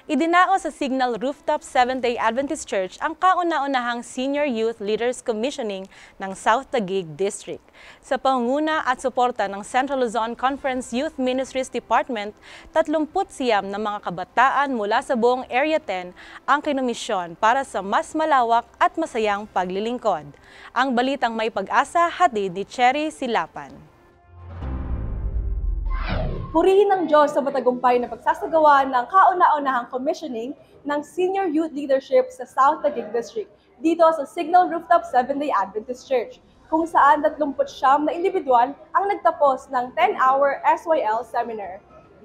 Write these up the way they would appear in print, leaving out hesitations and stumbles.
Idinao sa Signal Rooftop Seventh-day Adventist Church ang kauna-unahang Senior Youth Leaders Commissioning ng South Taguig District. Sa pangunguna at suporta ng Central Luzon Conference Youth Ministries Department, 39 na mga kabataan mula sa buong Area 10 ang kinomisyon para sa mas malawak at masayang paglilingkod. Ang balitang may pag-asa hatid ni Cherry Silapan. Purihin ng Diyos sa matagumpay na pagsasagawa ng kauna-unahang commissioning ng Senior Youth Leadership sa South Taguig District dito sa Signal Rooftop Seventh-day Adventist Church, kung saan 39 na individual ang nagtapos ng 10-hour SYL seminar.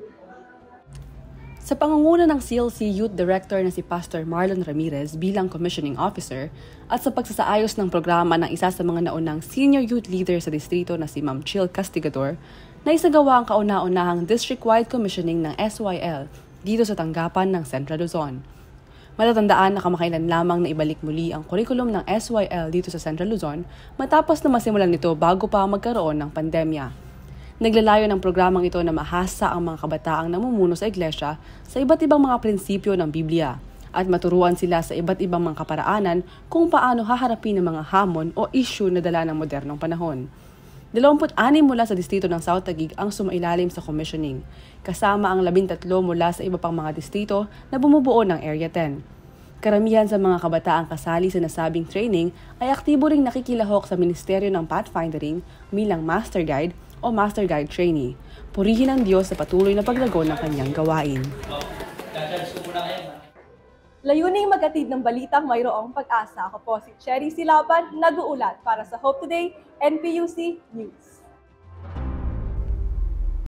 Sa pangunguna ng CLC Youth Director na si Pastor Marlon Ramirez bilang Commissioning Officer at sa pagsasaayos ng programa ng isa sa mga naunang Senior Youth Leader sa distrito na si Ma'am Chill Castigador, na isagawa ang kauna-unahang district-wide commissioning ng SYL dito sa tanggapan ng Central Luzon. Matatandaan na kamakailan lamang na ibalik muli ang kurikulum ng SYL dito sa Central Luzon matapos na masimulan nito bago pa magkaroon ng pandemya. Naglalayo ng programang ito na mahasa ang mga kabataang namumuno sa iglesia sa iba't ibang mga prinsipyo ng Biblia at maturuan sila sa iba't ibang mga kaparaanan kung paano haharapin ang mga hamon o issue na dala ng modernong panahon. 26 mula sa distrito ng South Taguig ang sumailalim sa commissioning, kasama ang 13 mula sa iba pang mga distrito na bumubuo ng Area 10. Karamihan sa mga kabataang kasali sa nasabing training ay aktibo ring nakikilahok sa Ministeryo ng Pathfindering bilang Master Guide o Master Guide Trainee. Purihin ang Diyos sa patuloy na paglago ng kanyang gawain. Layuning maghatid ng balitang mayroong pag-asa. Ako po si Cherry Silapan, nag-uulat para sa Hope Today, NPUC News.